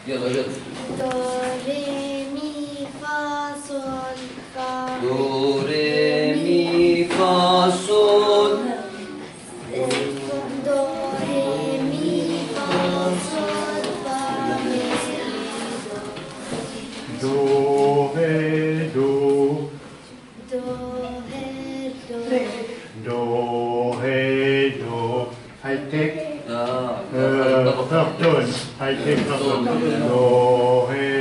يلا يلا. دو ري مي فا صول فا دو ري مي فا صول. دو ري مي فا صول فا مي Do, he, do. دو ري دو Do, he, do. High tech. 아, Hợp tuần. High tech hợp tuần. Do, he,